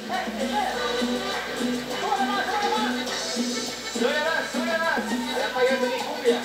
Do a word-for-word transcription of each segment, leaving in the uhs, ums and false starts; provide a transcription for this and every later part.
¡Súbele más, súbele más! ¡Súbele más, súbele más! Allá para allá mi cumbia.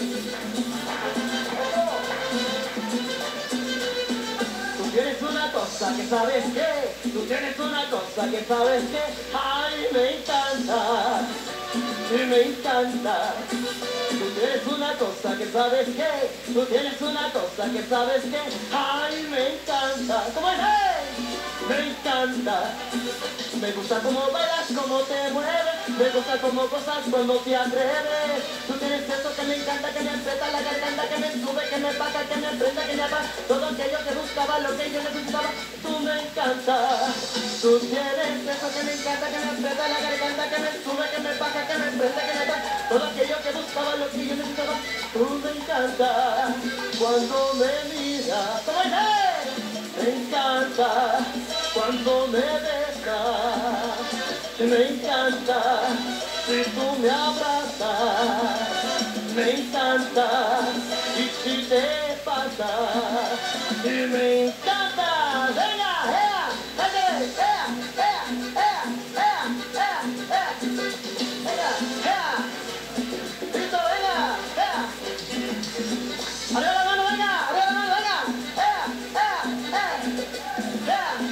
Tú tienes una cosa que sabes que, tú tienes una cosa que sabes que, ay, me encanta, y me encanta. Tú tienes una cosa que sabes que, tú tienes una cosa que sabes que, ay, me encanta. ¿Cómo es? ¡Hey! Me encanta. Me gusta cómo bailas, cómo te mueves, me gusta cómo cosas cuando te atreves. Tú tienes eso que me encanta, que me aprieta la garganta, que me sube, que me baja, que me prenda, que me apaga. Todo aquello que buscaba, lo que yo necesitaba, tú me encanta. Tú tienes eso que me encanta, que me aprieta la garganta, que me sube, que me baja, que me prenda, que me apaga. Todo aquello que buscaba, lo que yo necesitaba, tú me encanta. Cuando me miras, ¿cómo es? Me encanta cuando me besas, me encanta si tú me abrazas, me encanta y si te pasas, y me encanta. Venga, ea, ea, ea, ea, ea, ea, ea, ea, venga, ea, listo, venga, ea, arriba la mano, venga, arriba la mano, venga, ea, ea, ea, ea.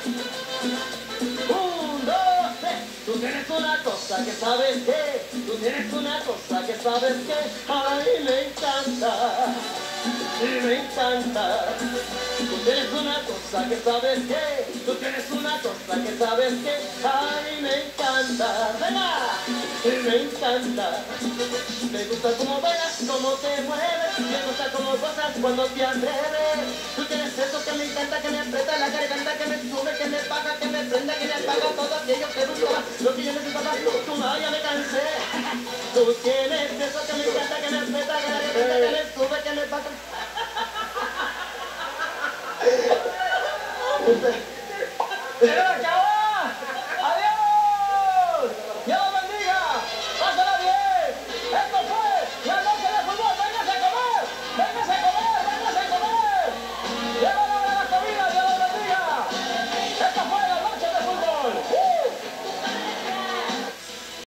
Un, dos, tres. Tú tienes una cosa que sabes que, tú tienes una cosa que sabes que, ay, me encanta, y me encanta. Tú tienes una cosa que sabes que, tú tienes una cosa que sabes que, ay, me encanta. ¡Venga! Y me encanta. Me gusta cómo bailas, cómo te mueves, me gusta cómo gozas cuando te atreves. Tú tienes eso que me encanta, que me aprieta la garganta, que me sube, que me baja, que me prenda, que me apaga todo aquello que buscaba, lo que yo necesitaba. Tú no, ya me cansé. Tú tienes eso que me encanta.